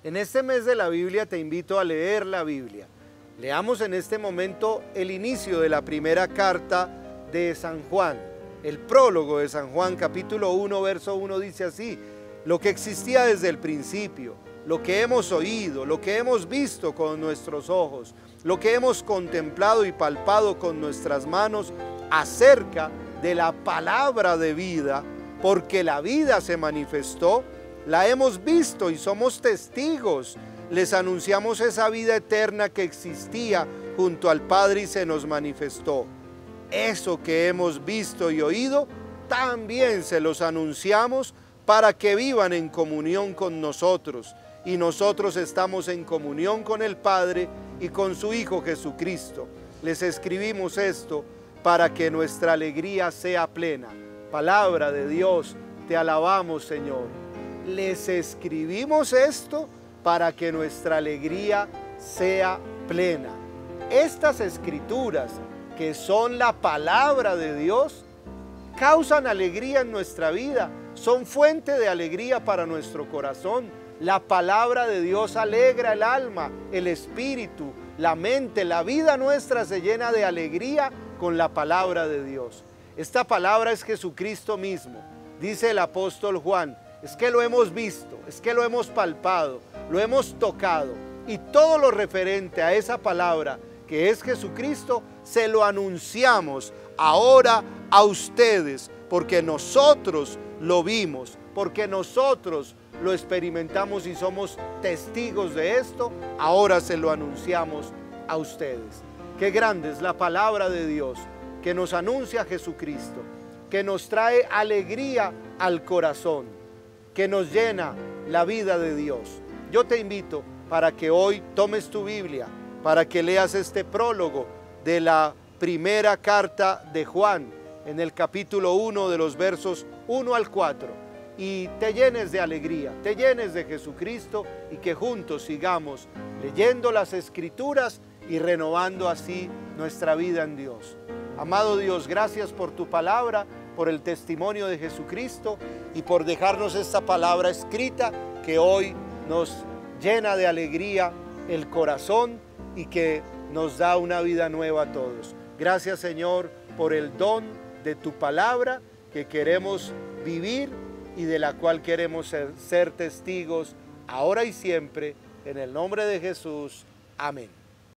En este mes de la Biblia te invito a leer la Biblia. Leamos en este momento el inicio de la primera carta de San Juan. El prólogo de San Juan, capítulo 1, verso 1 dice así: lo que existía desde el principio, lo que hemos oído, lo que hemos visto con nuestros ojos, lo que hemos contemplado y palpado con nuestras manos acerca de la palabra de vida, porque la vida se manifestó, la hemos visto y somos testigos. Les anunciamos esa vida eterna que existía junto al Padre y se nos manifestó. Eso que hemos visto y oído, también se los anunciamos para que vivan en comunión con nosotros. Y nosotros estamos en comunión con el Padre y con su Hijo Jesucristo. Les escribimos esto para que nuestra alegría sea plena. Palabra de Dios, te alabamos, Señor. Les escribimos esto para que nuestra alegría sea plena. Estas escrituras, que son la palabra de Dios, causan alegría en nuestra vida, son fuente de alegría para nuestro corazón. La palabra de Dios alegra el alma, el espíritu, la mente, la vida nuestra se llena de alegría con la palabra de Dios. Esta palabra es Jesucristo mismo. Dice el apóstol Juan, es que lo hemos visto, es que lo hemos palpado, lo hemos tocado, y todo lo referente a esa palabra que es Jesucristo, se lo anunciamos ahora a ustedes, porque nosotros lo vimos, porque nosotros lo experimentamos y somos testigos de esto. Ahora se lo anunciamos a ustedes. Qué grande es la palabra de Dios, que nos anuncia a Jesucristo, que nos trae alegría al corazón, que nos llena la vida de Dios. Yo te invito para que hoy tomes tu Biblia, para que leas este prólogo de la primera carta de Juan, en el capítulo 1 de los versos 1 al 4, y te llenes de alegría, te llenes de Jesucristo, y que juntos sigamos leyendo las Escrituras y renovando así nuestra vida en Dios. Amado Dios, gracias por tu palabra, por el testimonio de Jesucristo y por dejarnos esta palabra escrita que hoy nos llena de alegría el corazón y que nos da una vida nueva a todos. Gracias, Señor, por el don de tu palabra que queremos vivir y de la cual queremos ser testigos ahora y siempre. En el nombre de Jesús. Amén.